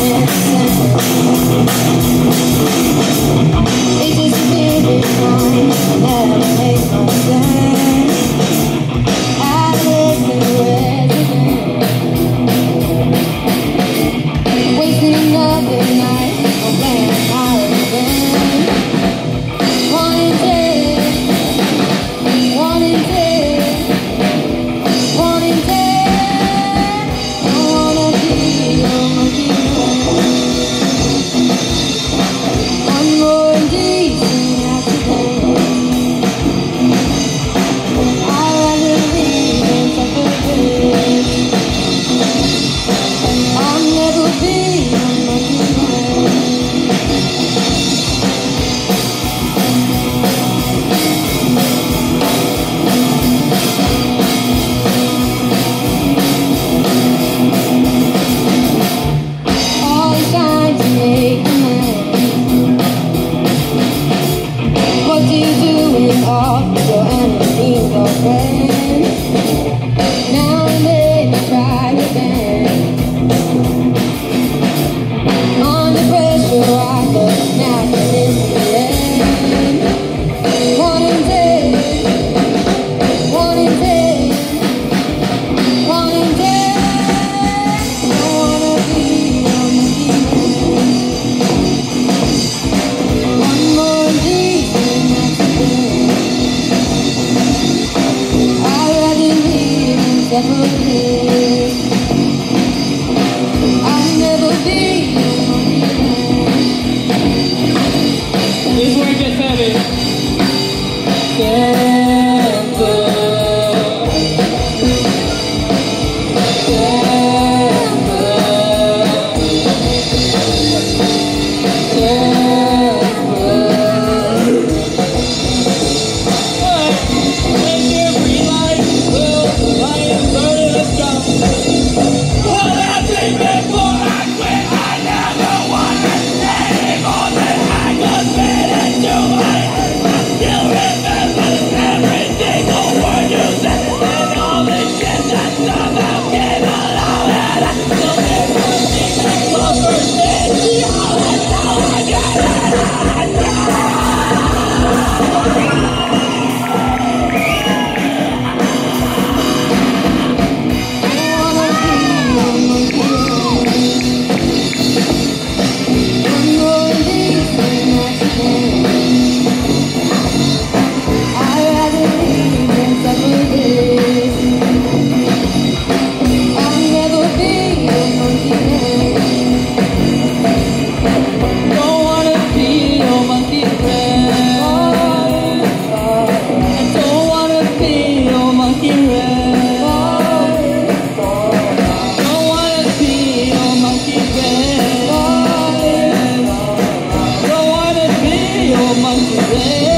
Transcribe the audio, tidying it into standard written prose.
It just feels fine, that makes no sense. I live in residence, wasting another night on playing my revenge. One in ten, one in ten, one in ten. I wanna be a monkey man. One more decent accident. I'd rather leave than suffer this. I'll never be a monkey man. All trying to make a man. What do you do with all your enemies or friends? Now and then you try again. Under pressure I go snapping in the end. One in ten, one in ten, one in ten. I wanna be a monkey man. One more decent accident. I'd rather live than suffer this. I'll never be a monkey man. This is where it gets heavy. Monkey